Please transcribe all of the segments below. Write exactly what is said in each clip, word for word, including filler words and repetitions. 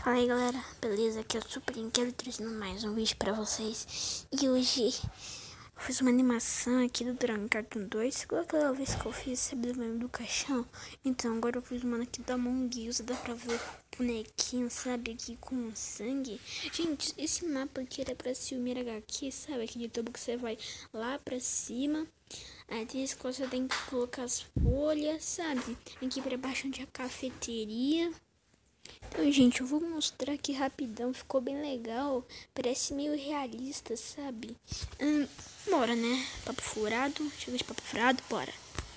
Fala aí galera, beleza? Aqui é o Super Quero trazendo mais um vídeo pra vocês. E hoje eu fiz uma animação aqui do Dragon Cartoon dois, igual aquela vez que eu fiz, sabe, do meme do caixão. Então agora eu fiz uma aqui da Among Us, dá pra ver o bonequinho, sabe, aqui com sangue. Gente, esse mapa aqui era pra ser o Mira H Q, sabe, aquele tubo que você vai lá pra cima. Aí tem esse que você tem que colocar as folhas, sabe, aqui pra baixo onde é a cafeteria. Então, gente, eu vou mostrar aqui rapidão, ficou bem legal, parece meio realista, sabe? Hum, bora, né? Papo furado, chega de papo furado, bora.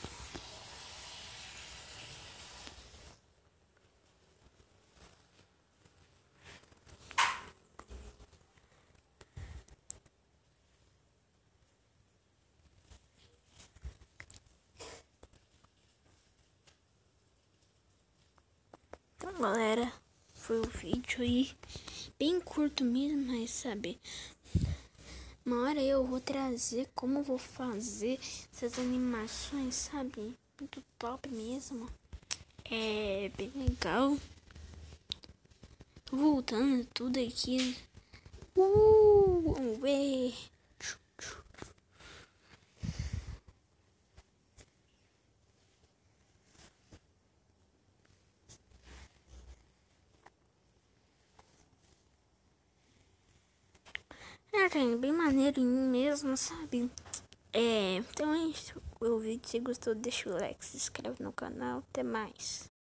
Então, galera, foi o vídeo aí, bem curto mesmo, mas sabe, uma hora eu vou trazer como eu vou fazer essas animações, sabe? Muito top mesmo. É bem legal. Voltando tudo aqui. Uh, vamos ver. É, cara, bem maneiro mesmo, sabe? É, então é isso. O vídeo, se gostou, deixa o like, se inscreve no canal. Até mais.